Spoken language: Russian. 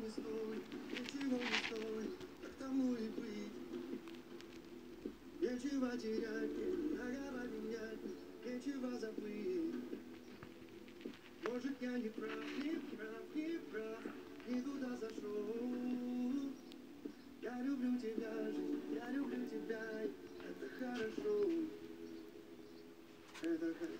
не стой, ничего не стой, так тому и быть. Нечего терять, нечего менять, нечего забыть. Может, я не прав, не туда зашел. Я люблю тебя, жизнь, я люблю тебя, это хорошо, это хорошо.